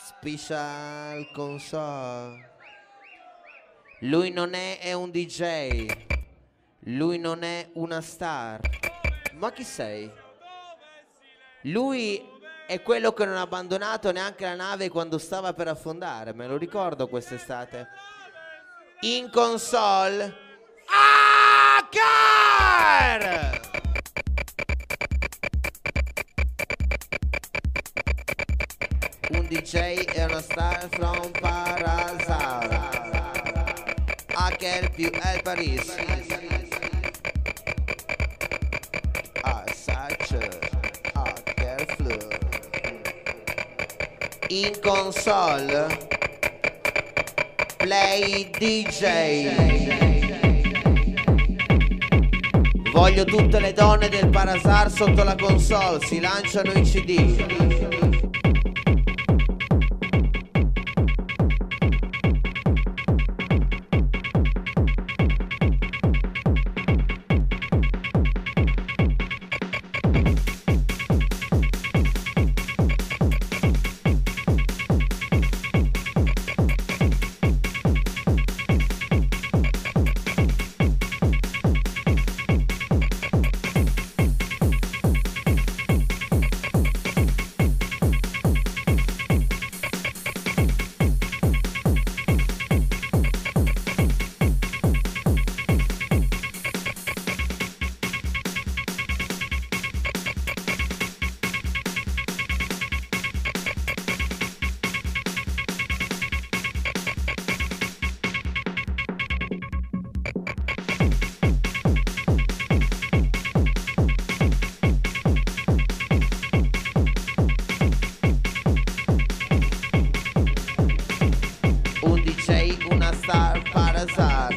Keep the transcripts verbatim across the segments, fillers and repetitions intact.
Special console. Lui non è, è un D J. Lui non è una star. Ma chi sei? Lui è quello che non ha abbandonato neanche la nave quando stava per affondare. Me lo ricordo quest'estate. In console Hacker! Un D J e una star from Parazar. Hacker più El Paris. Assaggio Hacker Flu. In console Play D J. Voglio tutte le donne del Parazar sotto la console. Si lanciano i C D. Una star Parazar.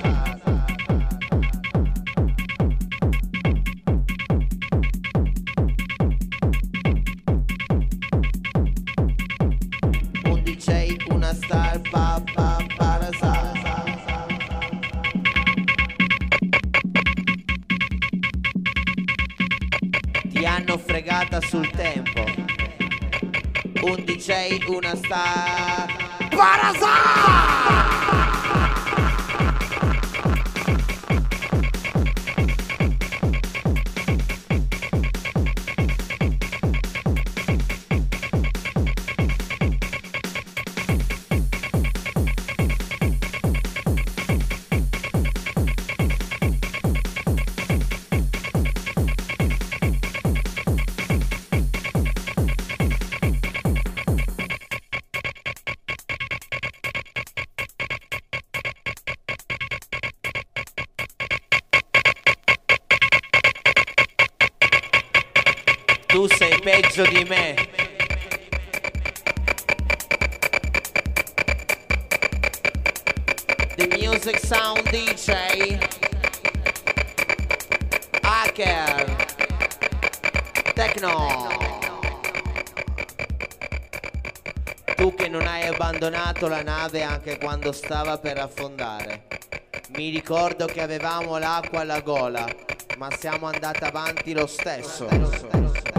Un D J, una star pa, pa, Parazar. Ti hanno fregata sul tempo. Un D J, una star Parazar. Tu sei peggio di me. The Music Sound D J Hacker Techno. Tu che non hai abbandonato la nave anche quando stava per affondare. Mi ricordo che avevamo l'acqua alla gola, ma siamo andati avanti lo stesso.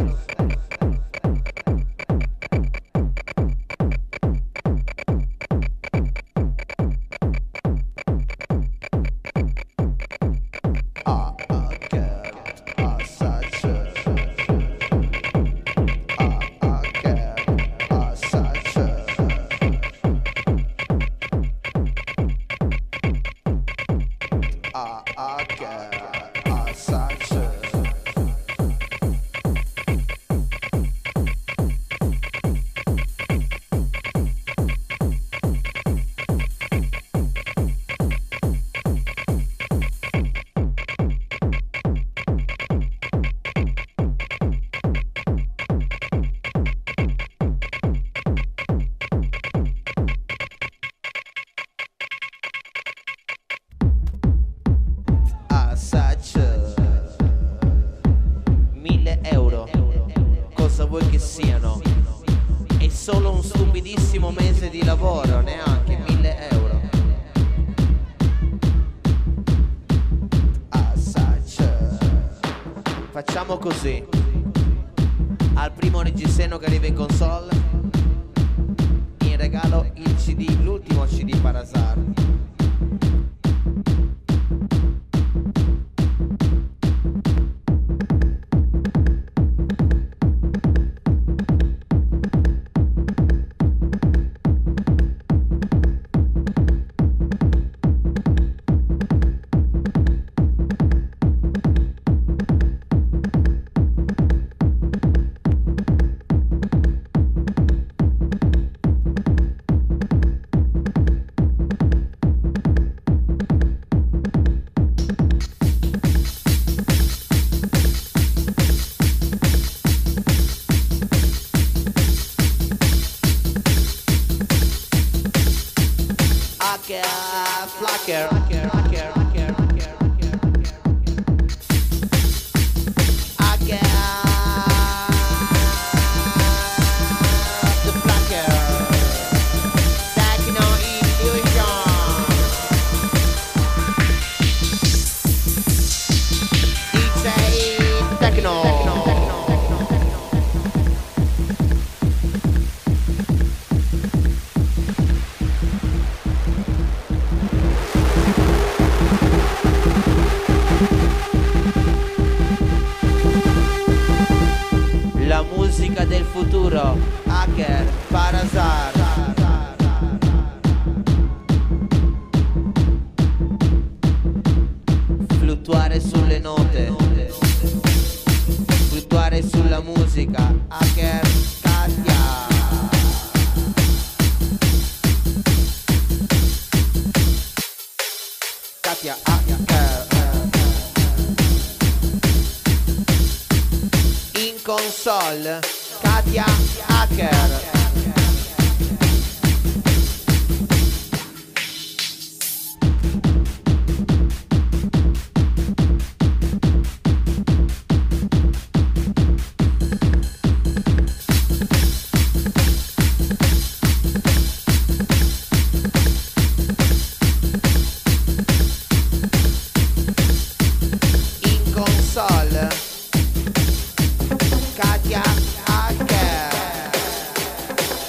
Mille euro, cosa vuoi che siano? È solo un stupidissimo mese di lavoro, neanche mille euro. Facciamo così: al primo reggiseno che arriva in console, in l'ultimo C D Parasar. Flacker, flacker, flacker, flacker, flacker, flacker. The flacker. Techno illusion. It's a techno. La musica del futuro, Hacker, Parasar. Fluttuare sulle note, fluttuare sulla musica, Hacker, Katia. Katia, Hacker. In console, Katia Hacker. In console, Katia Hacker.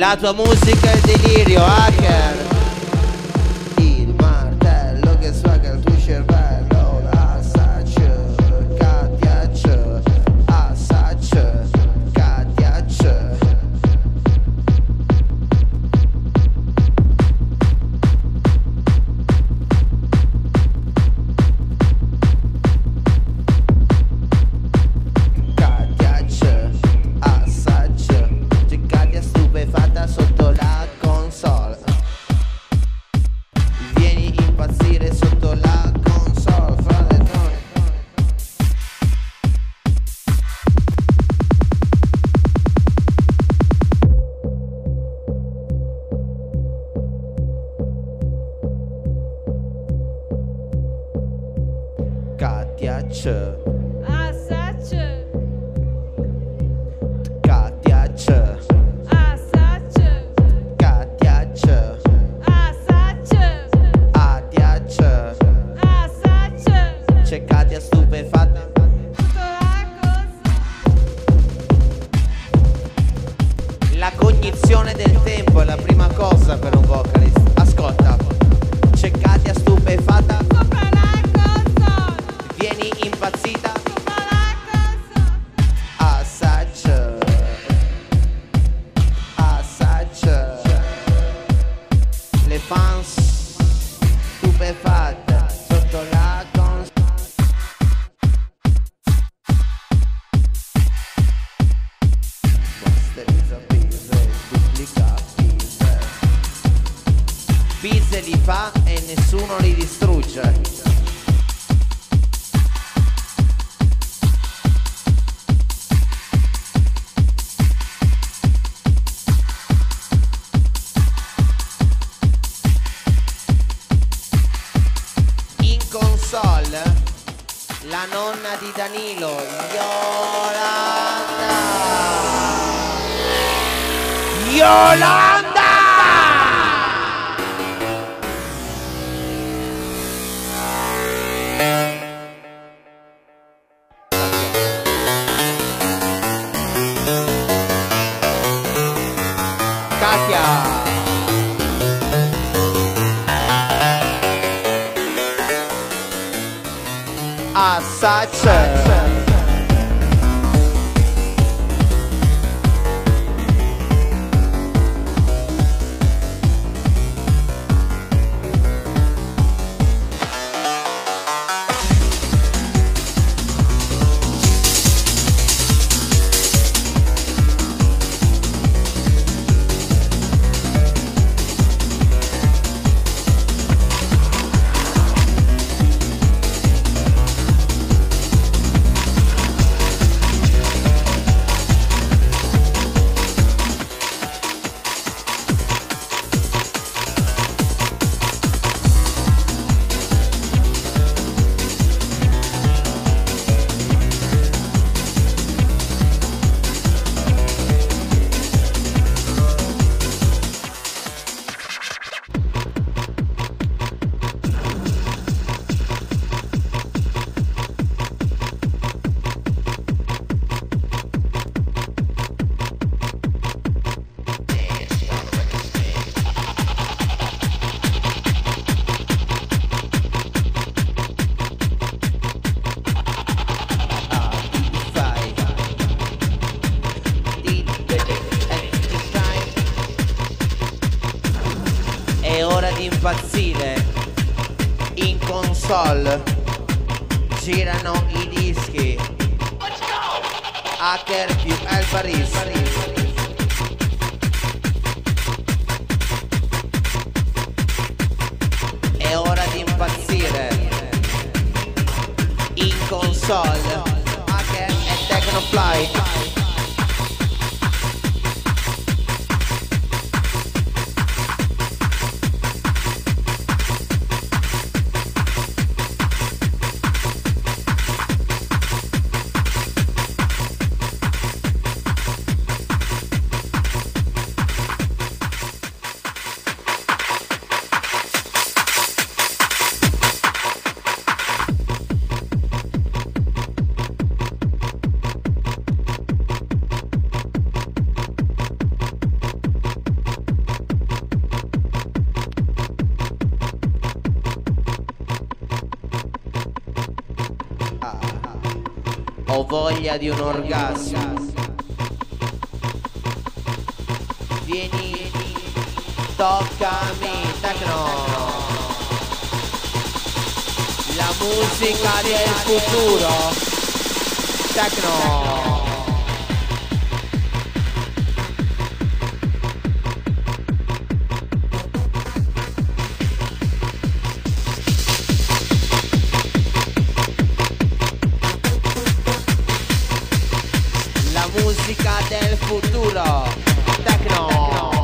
La tua musica è il delirio, hacker. Il martello che svaga il tuo cervello. Assaggio, cattiaccio. Assaggio, cattiaccio. Cattiaccio, assaggio. Ciccadia stupefatta sotto la console. Vieni impazzire sotto la console, fratello. Cattiaccio, Assaggio, cattiaccio, assaggio, cattiaccio, assaggio, addiaccio. assaggio. C'è Katia stupefatta. Tutto la cosa. La cognizione del tempo è la prima cosa per un vocalist. Ascolta, c'è Katia stupefatta. Sopra la cosa. Vieni impazzita. Sopra la cosa. Assaggio, assaggio. Le fans stupefatte sotto la console. Masterizza pise, duplica pise. Pise li fa e nessuno li distrugge. In console la nonna di Danilo, Yolanda. Yolanda! Katia. Assaggio. È ora di impazzire. In console girano i dischi. Hacker più El Paris. È ora di impazzire. In console Hacker e Technofly. Ho voglia di un orgasmo. Vieni, toccami, tecno. La musica del futuro, tecno. La musica del futuro, tecno.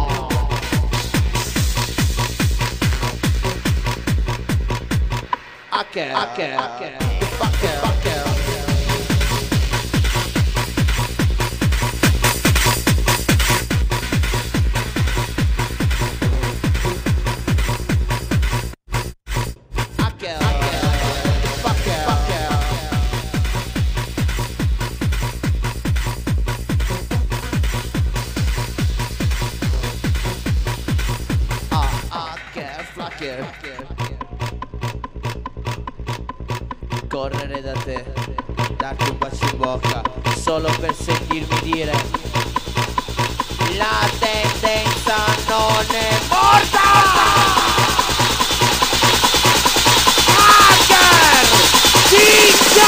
Hacker, hacker, hacker, fucker, fucker. Hacker, hacker, fucker, fucker. Ah, hacker, fucker. Correre da te, darti un bacio in bocca, solo per sentirmi dire: la tendenza non è morta! Hacker D J!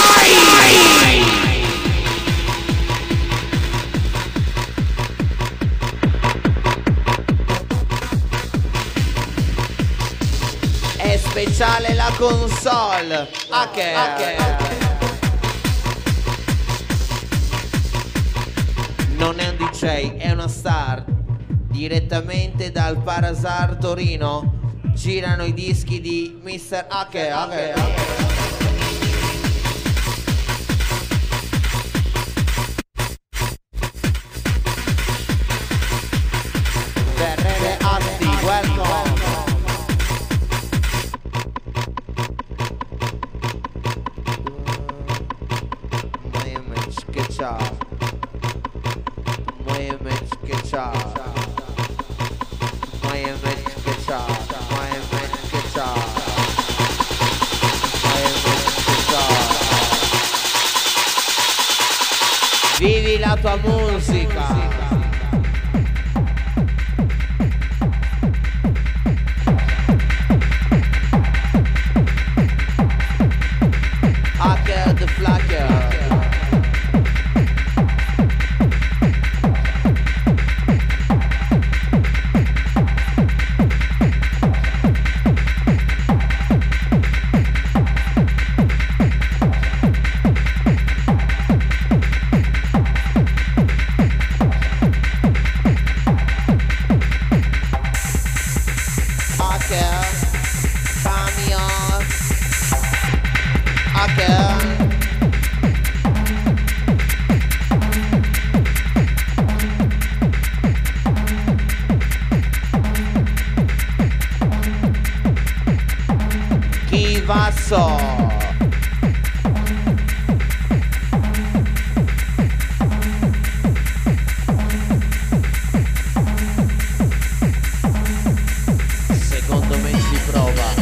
È speciale la console. Hacker, hacker. Non è un D J, è una star. Direttamente dal Parasar Torino girano i dischi di mister Hacker, hacker, hacker. Ferrere Asti, welcome. My image gets out. My image gets out. My image gets out. My image gets out. Vivi la tua musica. Hacker the Flacker. Chi va so? Secondo me si prova.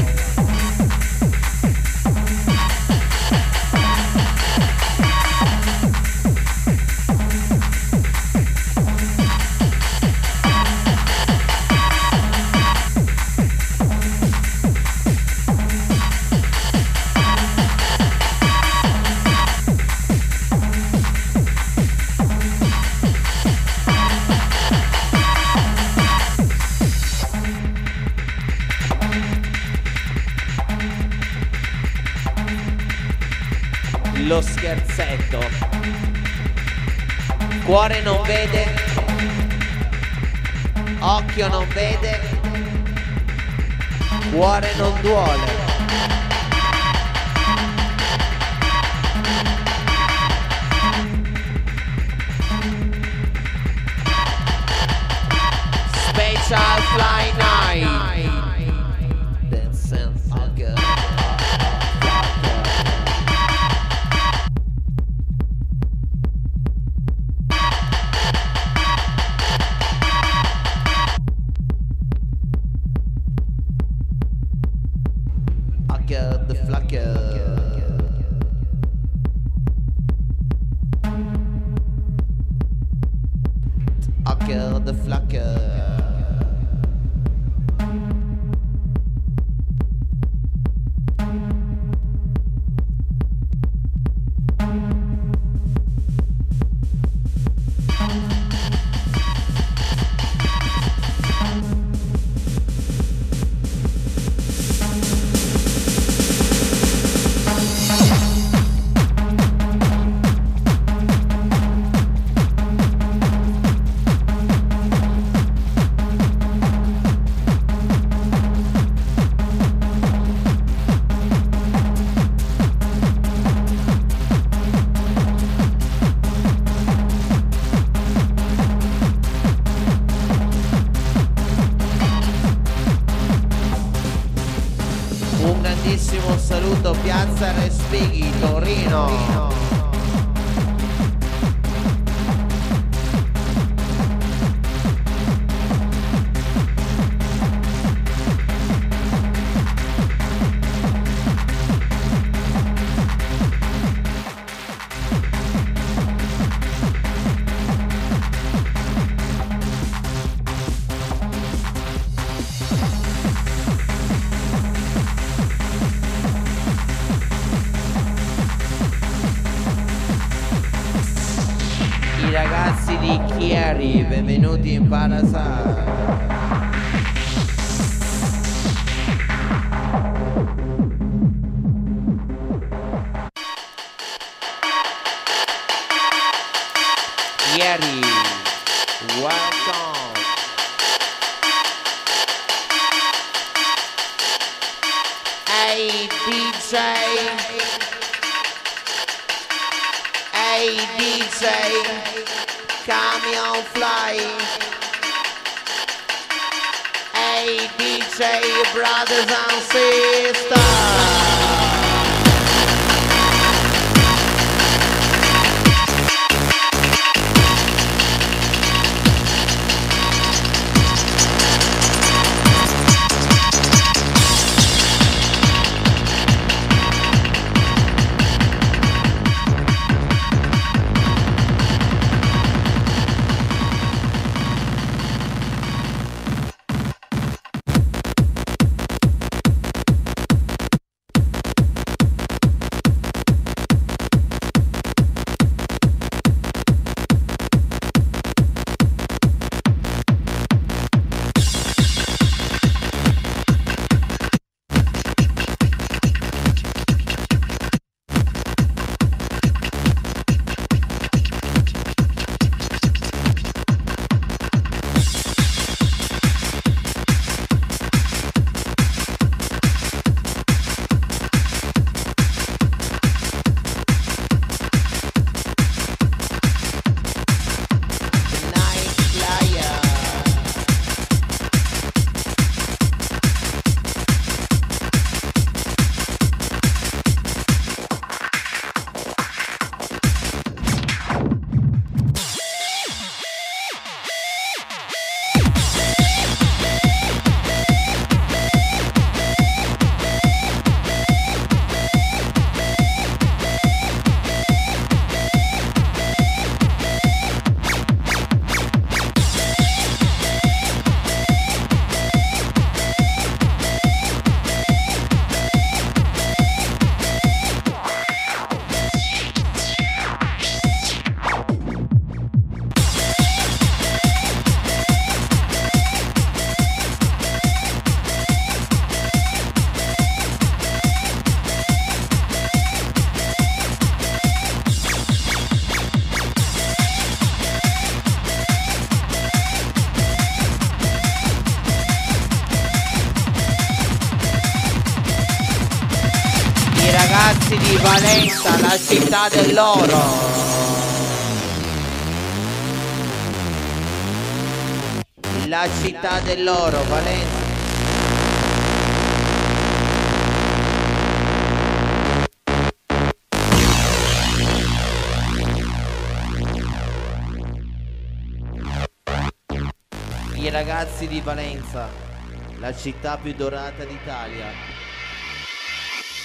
Lo scherzetto. Cuore non vede, occhio non vede, cuore non duole. Special Fly Night. Dance and fucker. The flacker. motherfucker. Un grandissimo saluto, Piazza Respighi, Torino. I ragazzi di Chiari, benvenuti in Parasite. Chiari, welcome. Hey D J, hey D J, Camion Fly. Hey D J, brothers and sisters. Ragazzi di Valenza, la città dell'oro. La città dell'oro, Valenza. I ragazzi di Valenza, la città più dorata d'Italia.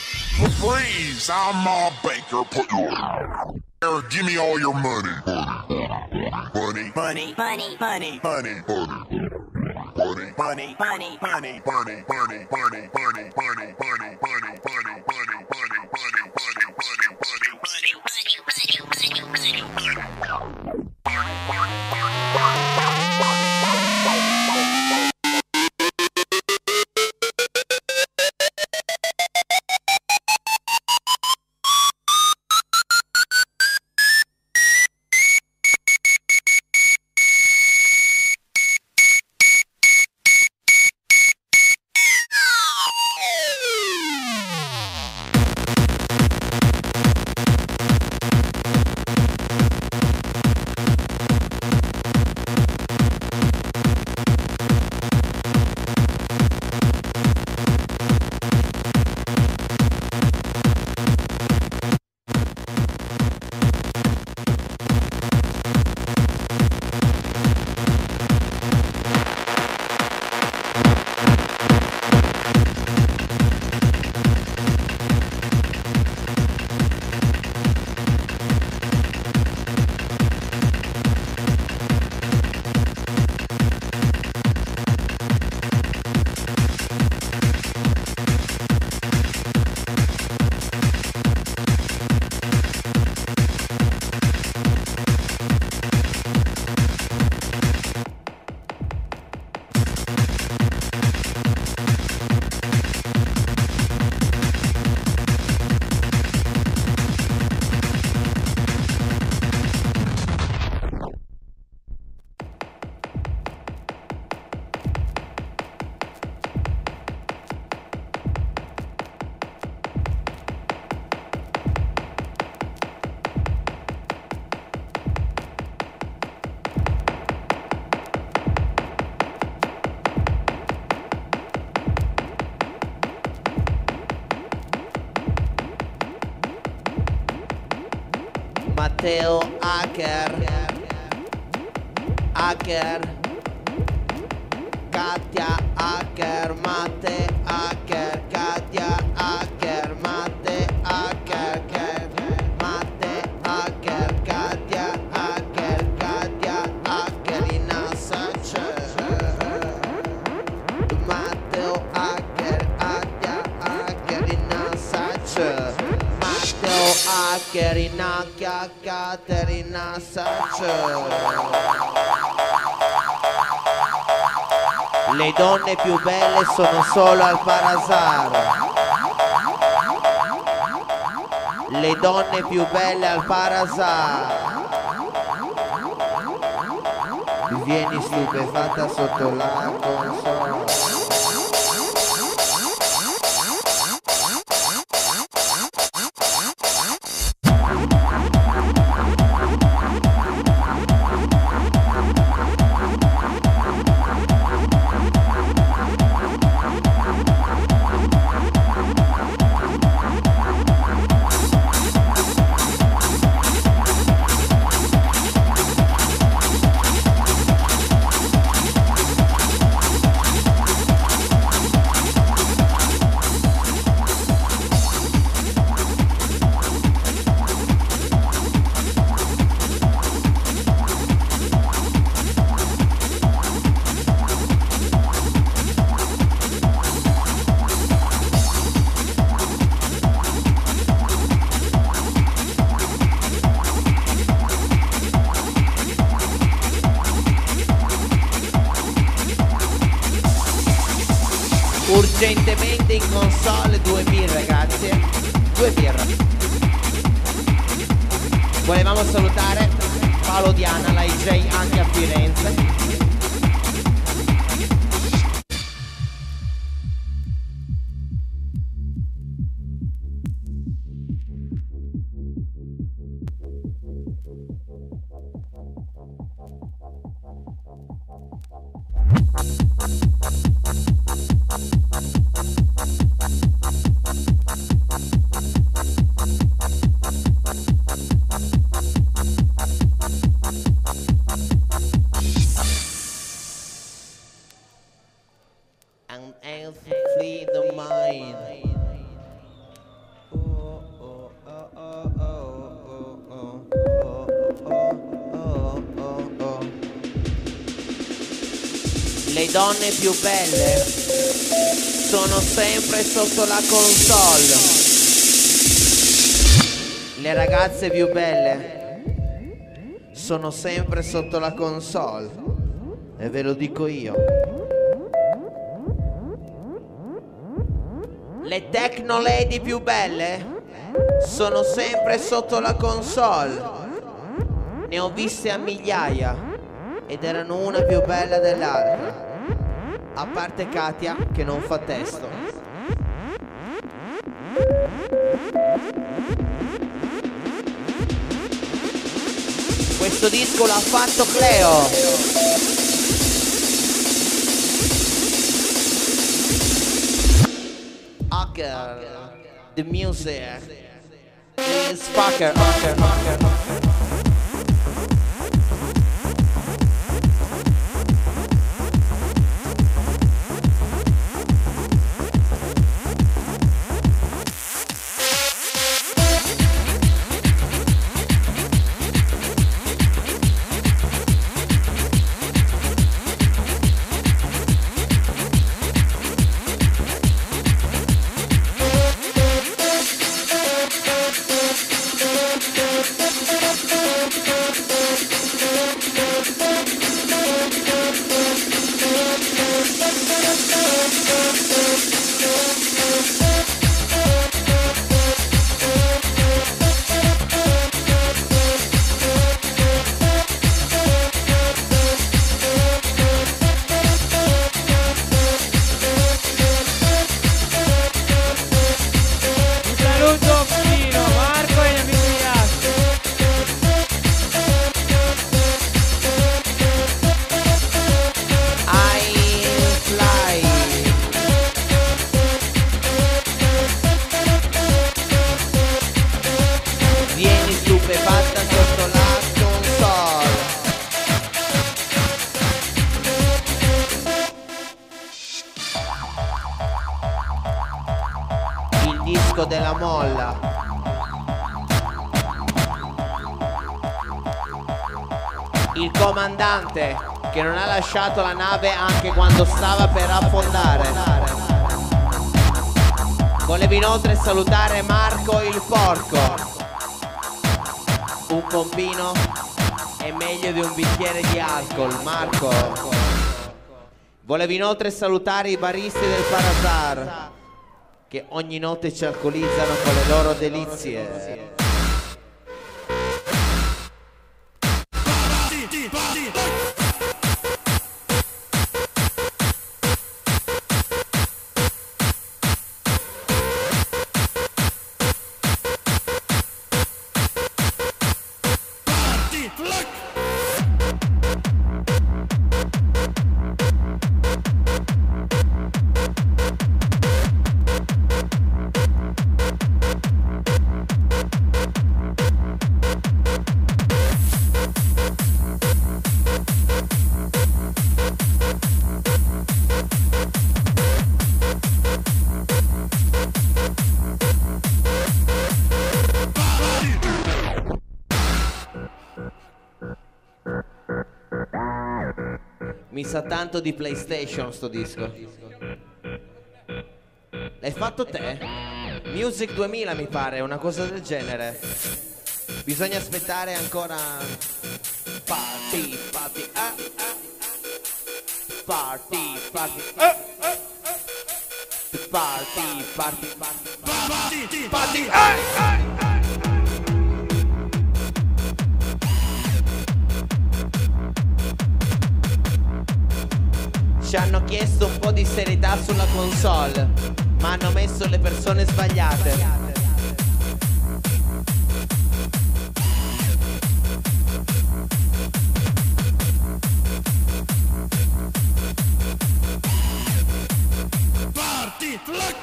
Please, I'm Ma Baker. Put your give me all your money. Money, money, money, money, money, money, money, money, money, money, money, money, money, money, money, money, money, money, Matteo Hacker, Hacker, Katia Hacker, Matte Hacker, Katia Hacker, Matte Hacker, Matte Hacker, Katia Hacker, Katia Hacker in Assace, Matteo Hacker, Katia Hacker in Assace, Matteo Hacker in H Caterina Sace. Le donne più belle sono solo al Parazar. Le donne più belle al Parazar. Vieni stupefatta sotto la console. Urgentemente in console due birre, grazie. Due birre. Volevamo salutare Paolo Diana, la I J anche a Firenze. Le donne più belle sono sempre sotto la console. Le ragazze più belle sono sempre sotto la console. E ve lo dico io. Le techno lady più belle sono sempre sotto la console. Ne ho viste a migliaia ed erano una più bella dell'altra. A parte Katia che non fa testo. Questo disco l'ha fatto Cleo. Hacker, the music is fucker, fucker, fucker, fucker. Della molla. Il comandante che non ha lasciato la nave anche quando stava per affondare. Volevo inoltre salutare Marco il porco. Un pompino è meglio di un bicchiere di alcol, Marco. Volevo inoltre salutare i baristi del Parazar che ogni notte ci alcolizzano con le loro delizie. Mi sa tanto di PlayStation sto disco. L'hai fatto te? Music duemila mi pare, una cosa del genere. Bisogna aspettare ancora. Party, party, ah, ah. Party, party, ah, ah. Party, party, party, party, party, ah, ah. Ci hanno chiesto un po' di serietà sulla console, ma hanno messo le persone sbagliate. Party, look!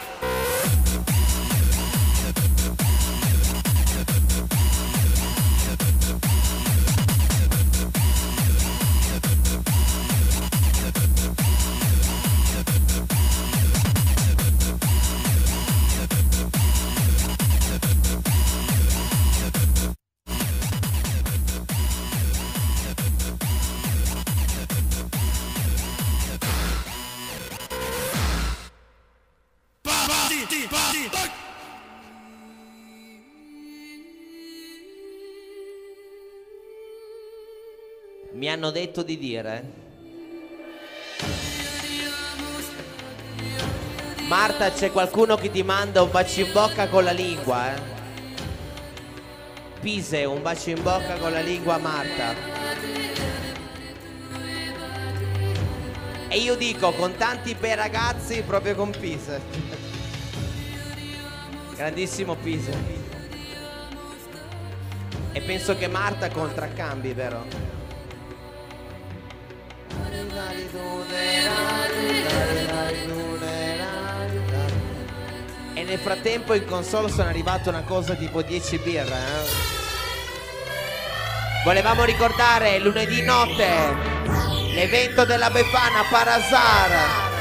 Mi hanno detto di dire. Marta, c'è qualcuno che ti manda un bacio in bocca con la lingua, eh? Pise, un bacio in bocca con la lingua a Marta. E io dico, con tanti bei ragazzi, proprio con Pise. Grandissimo Pise. E penso che Marta contraccambi, vero? E nel frattempo in console sono arrivato una cosa tipo dieci birre, eh? Volevamo ricordare lunedì notte l'evento della Befana Parazar.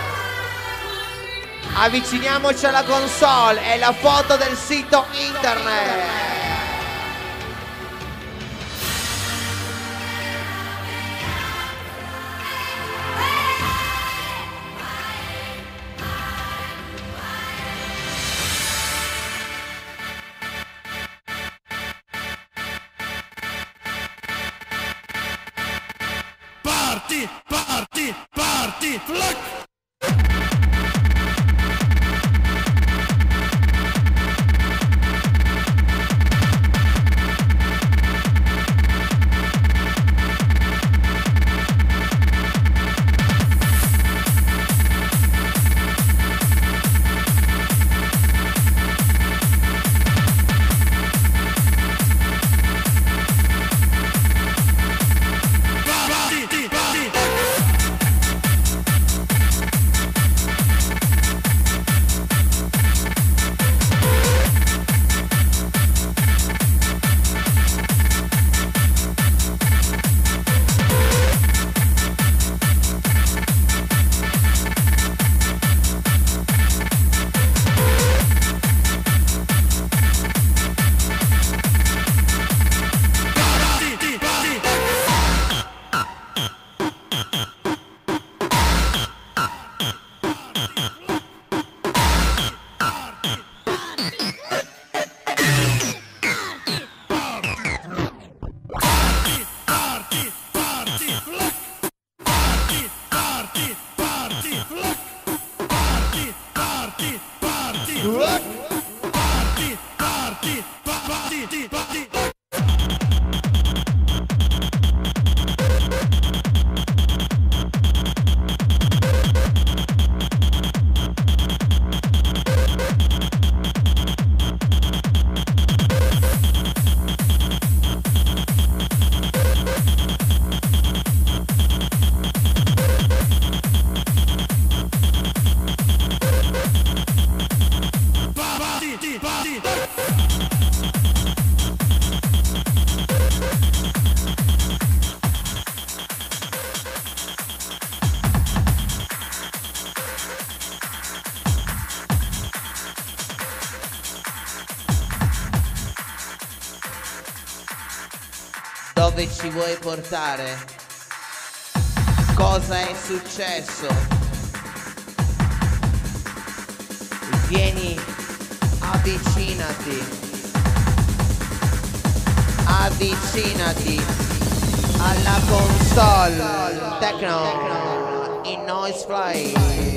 Avviciniamoci alla console e la foto del sito internet. Party, party, party, flack! Dove ci vuoi portare? Cosa è successo? Vieni, avvicinati, avvicinati alla console Techno in Noise Fly.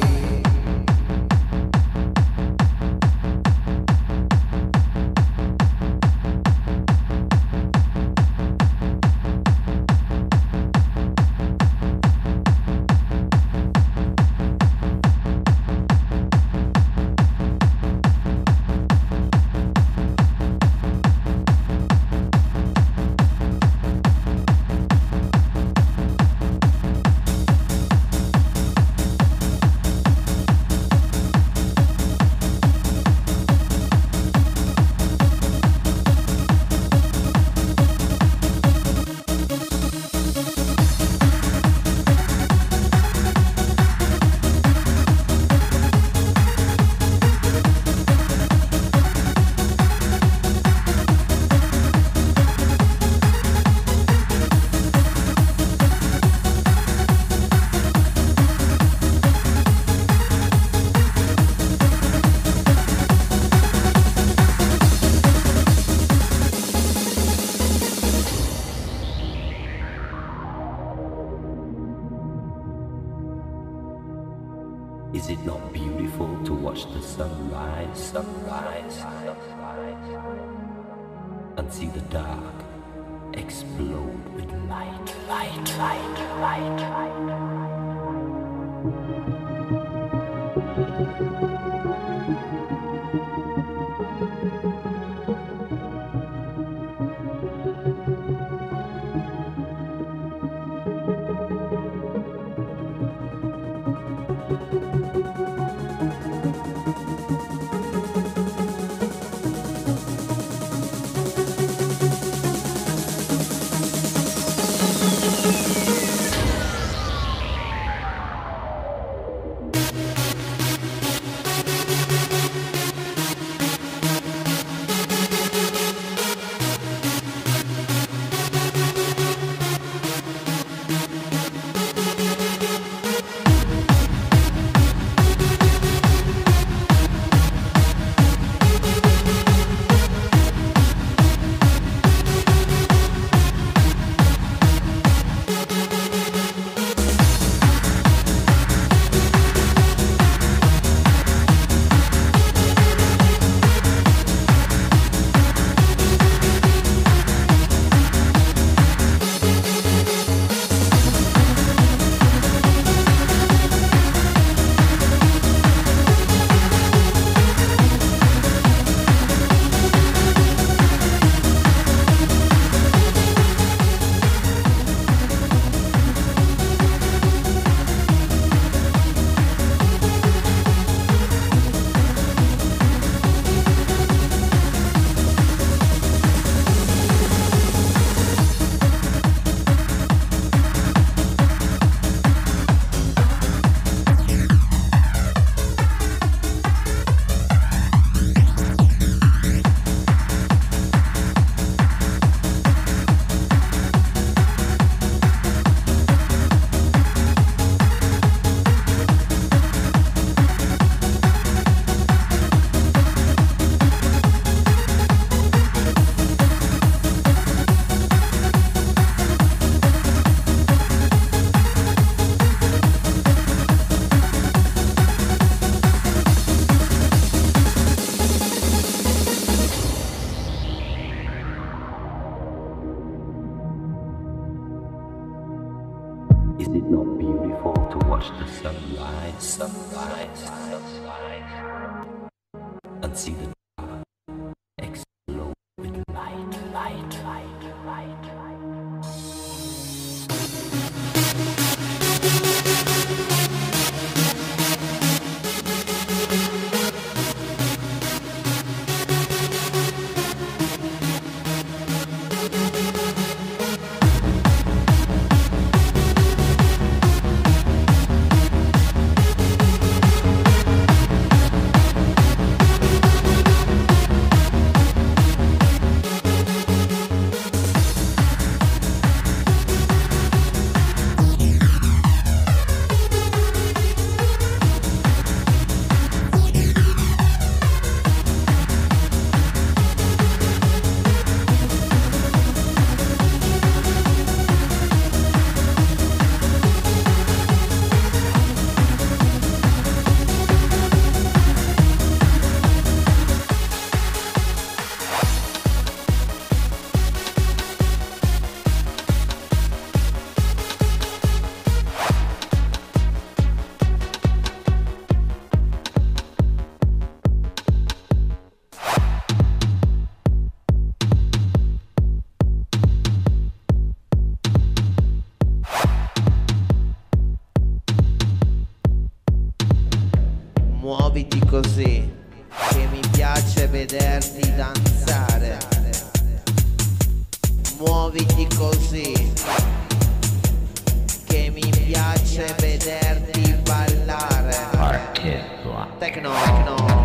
sunrise and see the dark explode with light, light, light, light, light. Is it not beautiful to watch the sunrise, sunrise, sunrise, and see the dark explode with light, light, light, light, light? Muoviti così, che mi piace vederti danzare. Muoviti così, che mi piace vederti ballare. Tecno, tecno.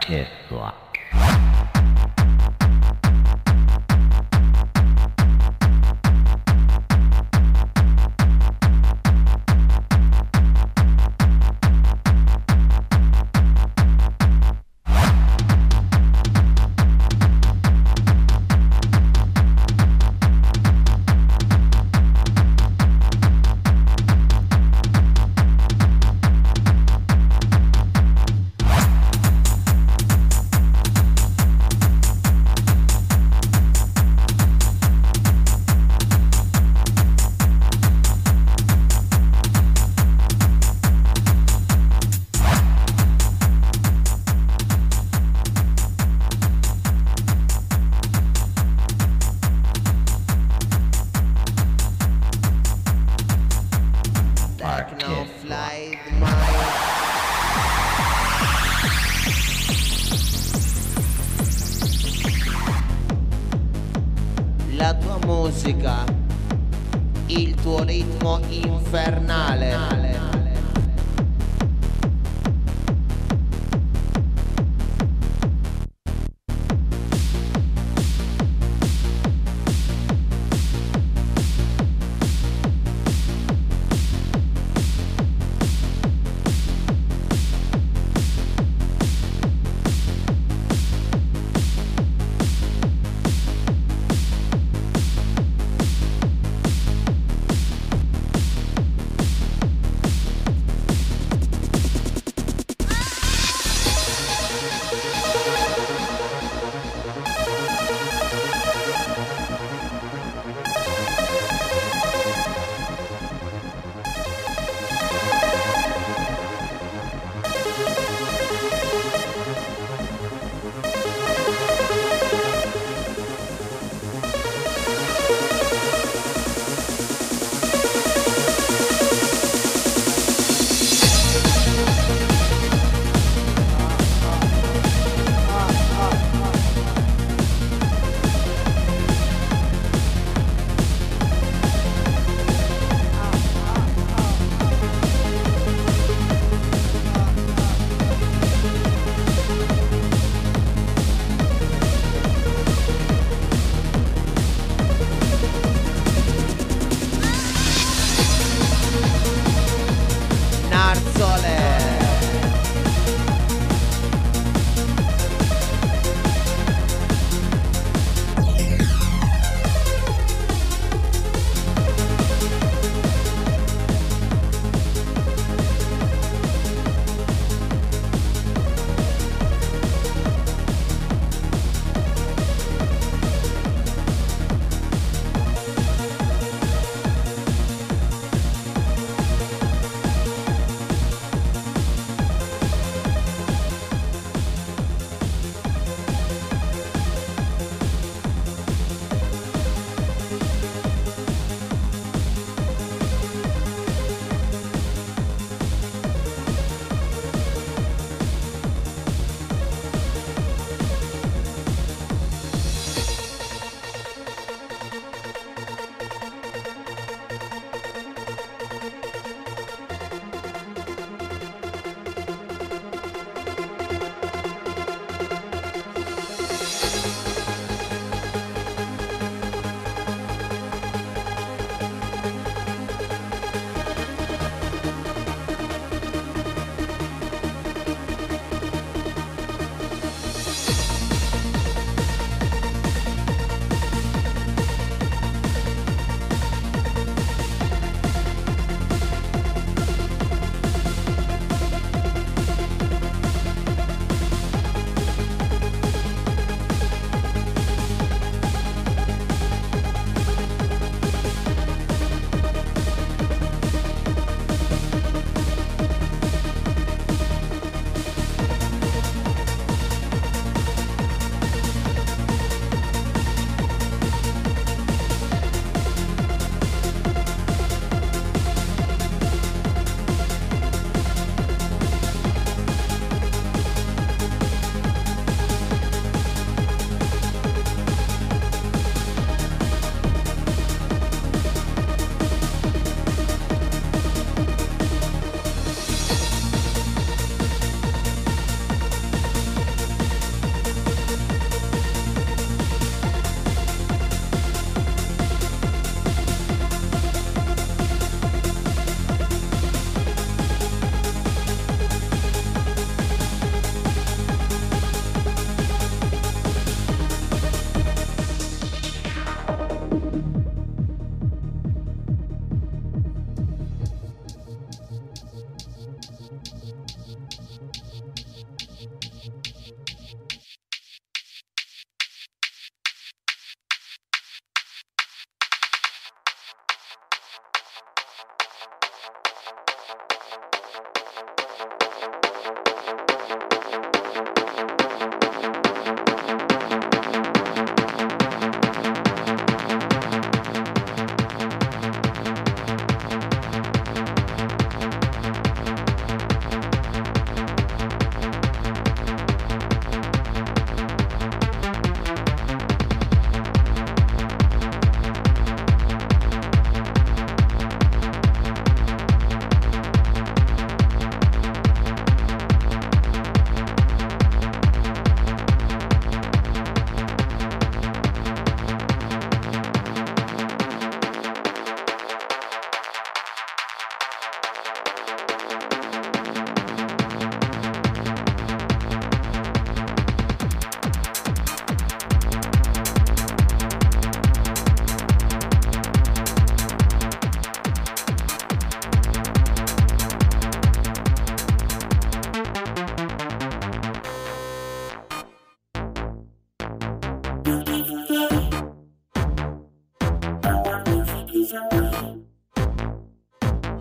Kid Rock. Techno fly my la tua musica, il tuo ritmo infernale.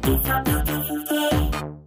It's a beautiful day.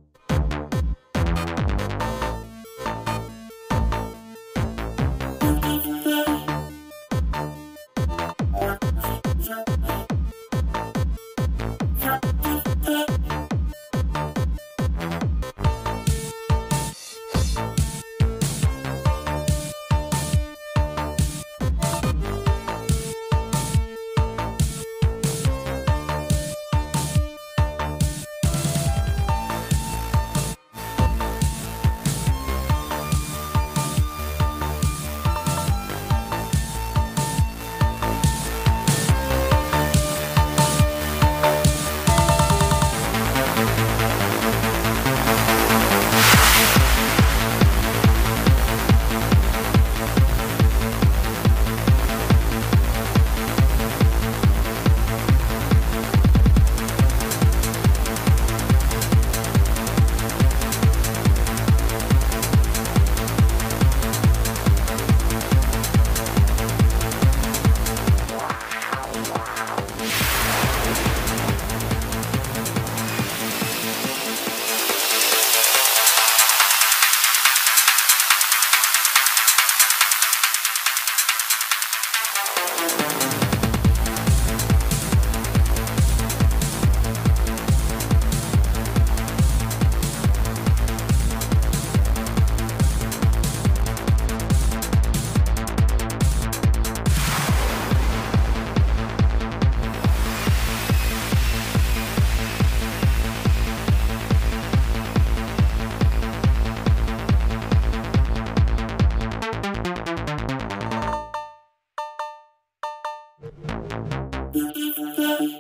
Beautiful day.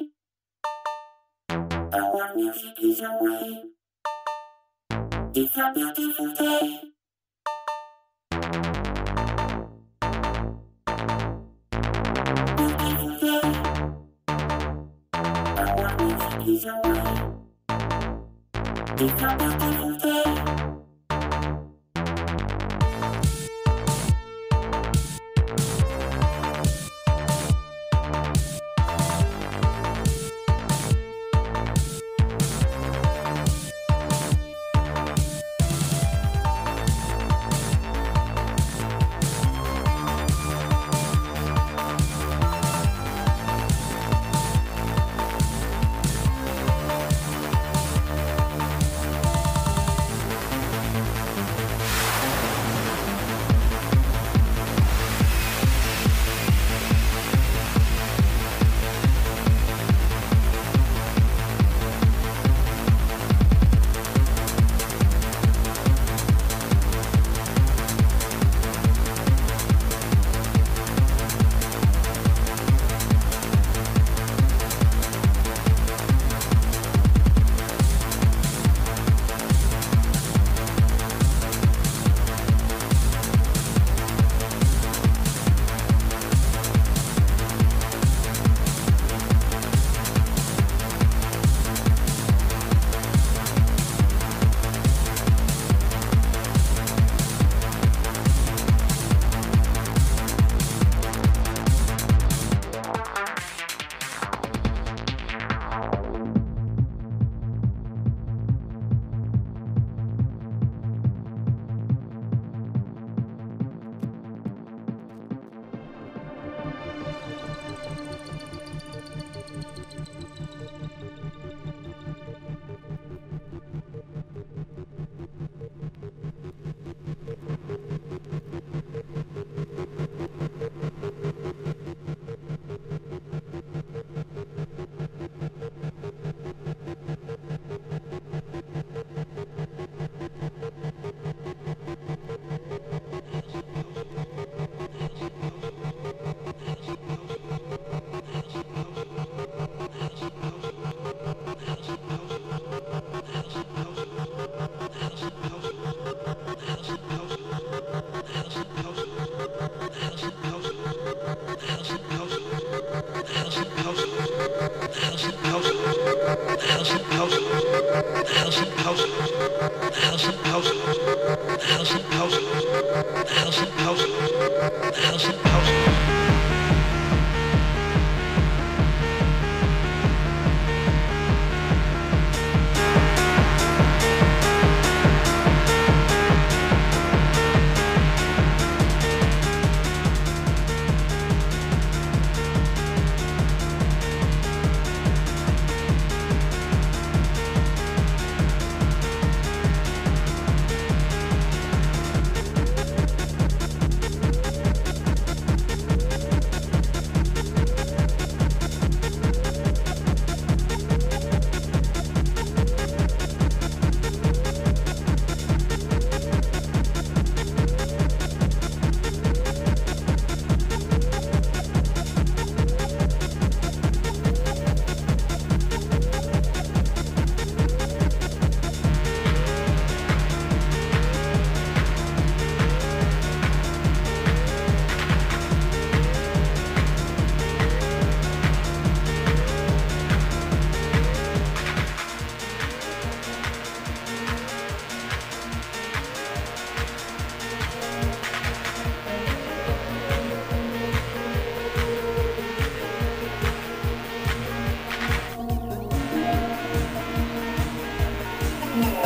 Our music is away. It's a beautiful day. Beautiful day. Our music is away. It's a beautiful day.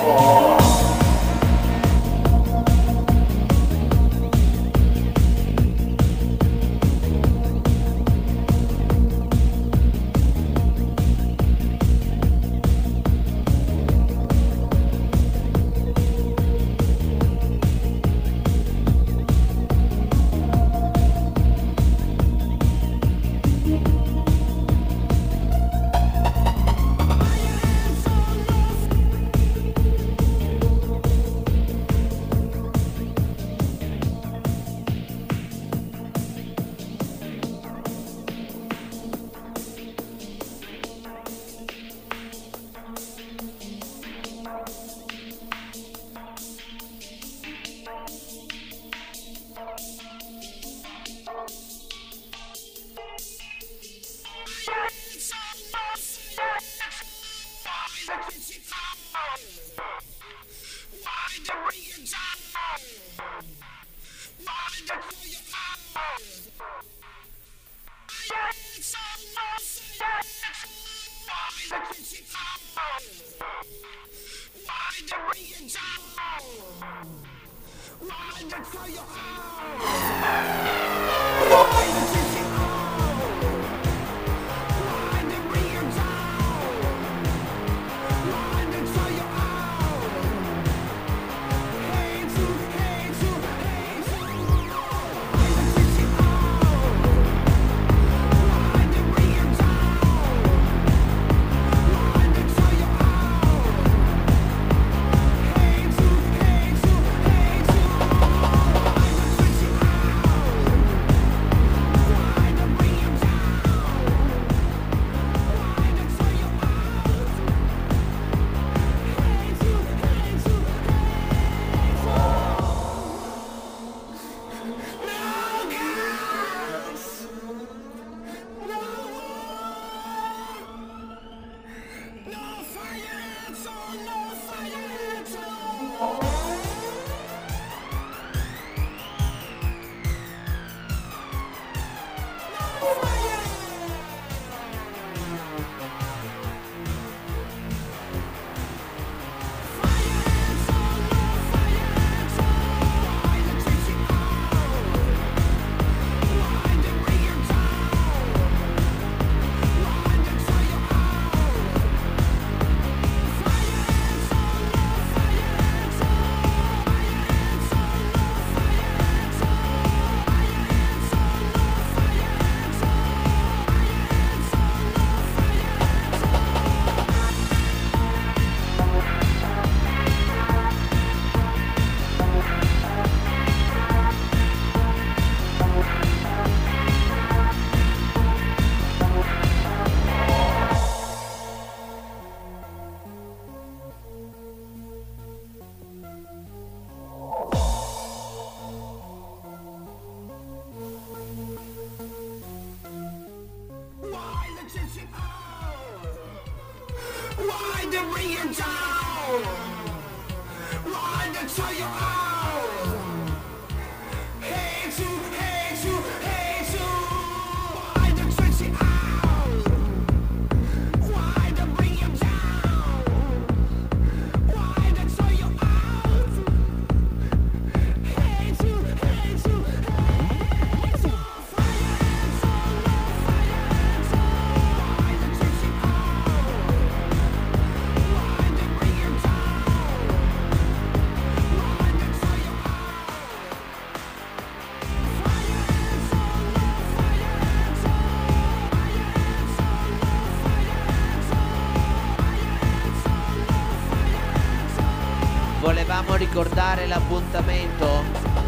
Volevamo ricordare l'appuntamento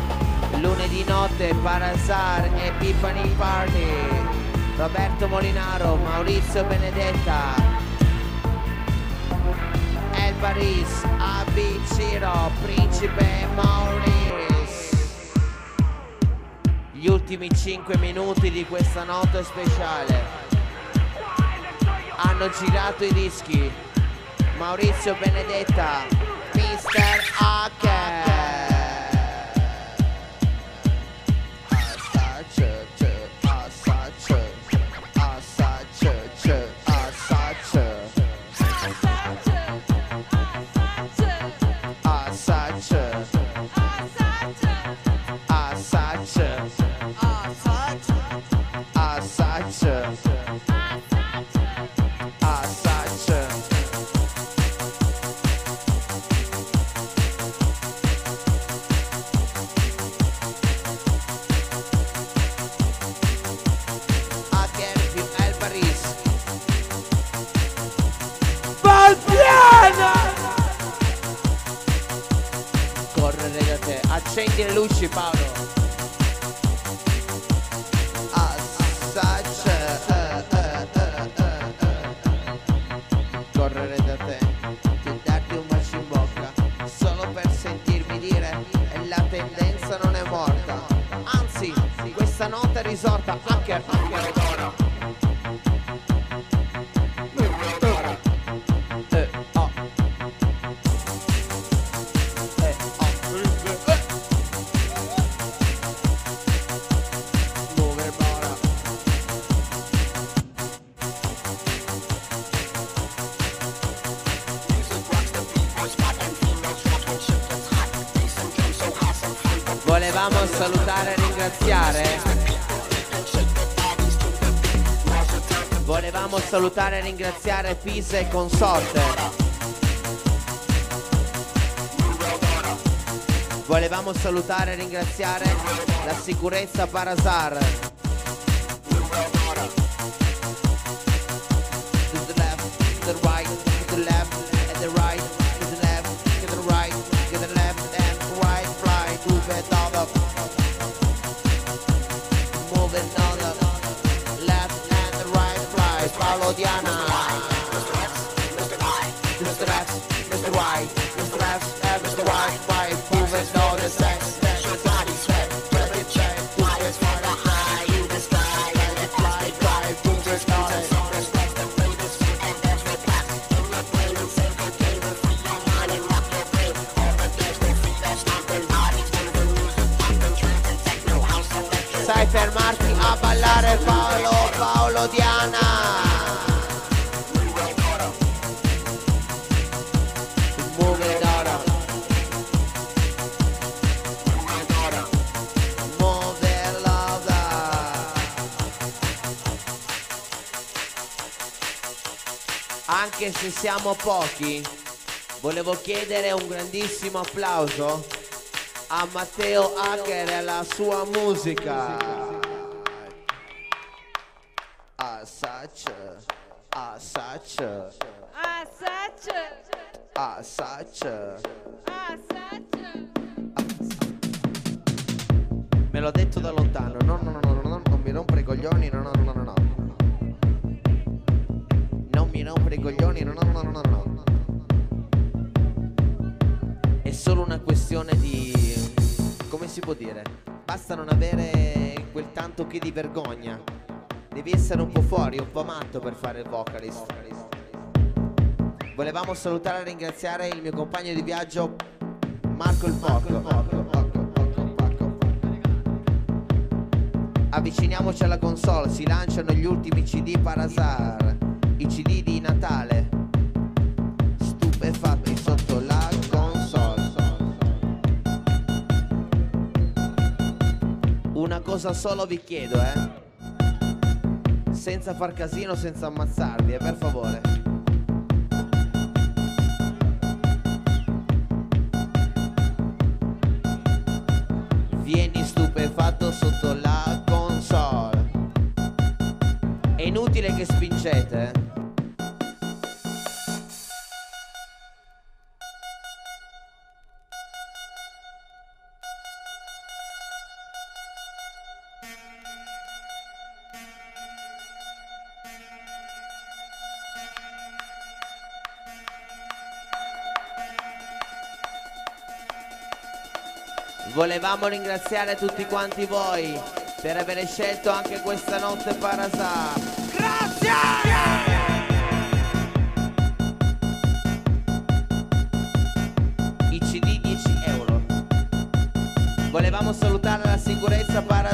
lunedì notte, Parasar Epiphany Party, Roberto Molinaro, Maurizio Benedetta, El Paris, A B Ciro, Principe Maurice. Gli ultimi cinque minuti di questa notte speciale hanno girato i dischi Maurizio Benedetta, mister H. Accendi le luci, Paolo. Assaggio, eh, eh, eh, eh, eh. Correre da te, di darti un bacio in bocca, solo per sentirmi dire la tendenza non è morta. Anzi, questa notte è risorta. Hacker, hacker d'oro. Eh, oh. Eh, oh. Muove ora. Volevamo salutare e ringraziare. Volevamo salutare e ringraziare Pisa e consorte. Volevamo salutare e ringraziare la sicurezza Parasar. To the left, to the right, to the left, and the right, to the left, to the right, to the left and right, fly to the top. Moving on the left and the right, fly, Paolo Diana. Mister Left, Mister Right, Mister Left and Mister Right, fly, moving on the sex, sex, body sweat, breath check, fly is for the high, in the sky, and it fly, fly, moving on it. Sai fermarti a ballare, Paolo, Paolo Diana. Muove d'ora. Muove l'oda. Anche se siamo pochi, volevo chiedere un grandissimo applauso a Matteo Hacker e alla sua musica. Assaggio, assaggio, Assaggio. assaggio. Assaggio. Me l'ho detto da lontano, no no no no no, non mi rompere i coglioni, no no no no no. Non mi rompere i coglioni, no no no no no no. È solo una questione di, come si può dire, basta non avere quel tanto che di vergogna. Devi essere un po' fuori, un po' matto per fare il vocalist. Volevamo salutare e ringraziare il mio compagno di viaggio Marco il Porco. Avviciniamoci alla console, si lanciano gli ultimi C D Parasar, i C D di Natale, stupefatti sotto la console. Una cosa solo vi chiedo, eh, senza far casino, senza ammazzarvi, eh, per favore. Vieni stupefatto sotto la console. È inutile che spingete, eh. Volevamo ringraziare tutti quanti voi per aver scelto anche questa notte Parasar. Grazie! I C D dieci euro. Volevamo salutare la sicurezza Parasar.